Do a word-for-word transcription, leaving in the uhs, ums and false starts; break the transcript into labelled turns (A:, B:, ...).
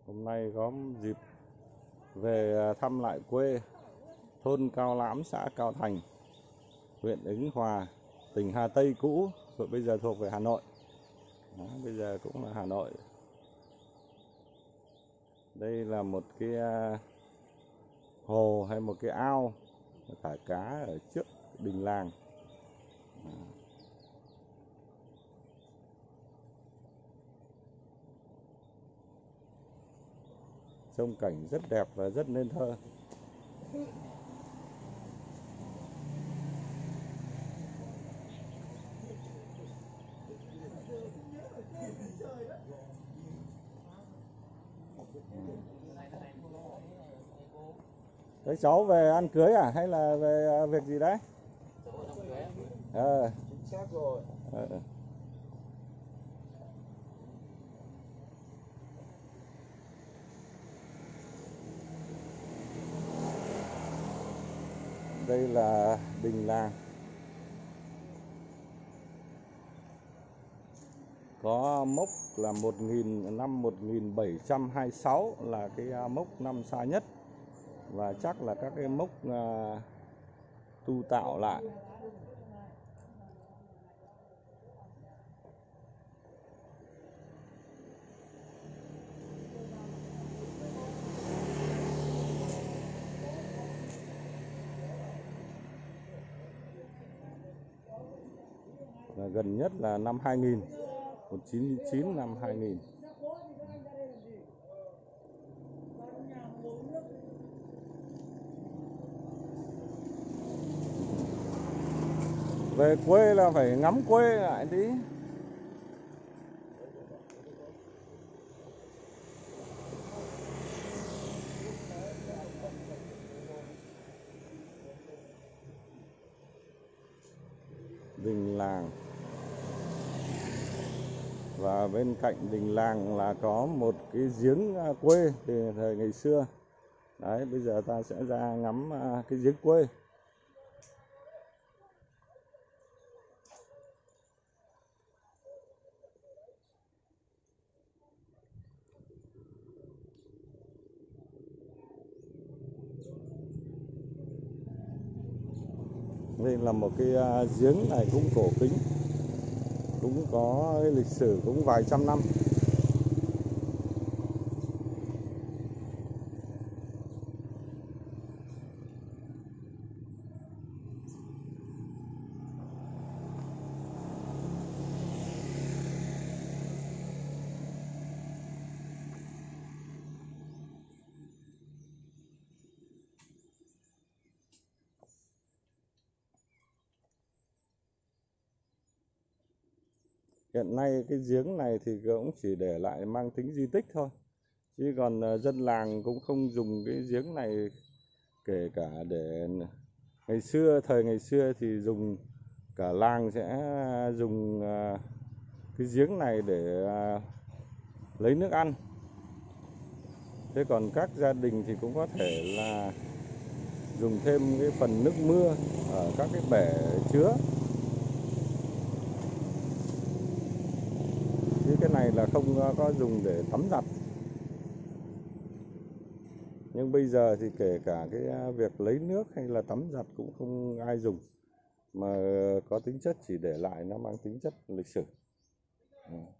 A: Hôm nay có dịp về thăm lại quê, thôn Cao Lãm, xã Cao Thành, huyện Ứng Hòa, tỉnh Hà Tây cũ, rồi bây giờ thuộc về Hà Nội. Đó, bây giờ cũng là Hà Nội. Đây là một cái hồ hay một cái ao thả cá ở trước đình làng. Đó. Trông cảnh rất đẹp và rất nên thơ. Các cháu về ăn cưới à hay là về việc gì đấy? Ờ.
B: Chính xác rồi.
A: Ờ. Đây là đình làng. Có mốc là một nghìn năm một nghìn bảy trăm hai mươi sáu là cái mốc năm xa nhất, và chắc là các cái mốc uh, tu tạo lại. Và gần nhất là năm hai nghìn, một nghìn chín trăm chín mươi chín, năm hai nghìn. Về quê là phải ngắm quê lại tí. Đình làng. Và bên cạnh đình làng là có một cái giếng quê từ thời ngày xưa. Đấy, bây giờ ta sẽ ra ngắm cái giếng quê. Đây là một cái giếng này cũng cổ kính, cũng có lịch sử cũng vài trăm năm. Hiện nay cái giếng này thì cũng chỉ để lại mang tính di tích thôi, chứ còn dân làng cũng không dùng cái giếng này. Kể cả để ngày xưa, thời ngày xưa thì dùng, cả làng sẽ dùng cái giếng này để lấy nước ăn. Thế còn các gia đình thì cũng có thể là dùng thêm cái phần nước mưa ở các cái bể chứa. Chứ cái này là không có dùng để tắm giặt. Nhưng bây giờ thì kể cả cái việc lấy nước hay là tắm giặt cũng không ai dùng, mà có tính chất chỉ để lại, nó mang tính chất lịch sử.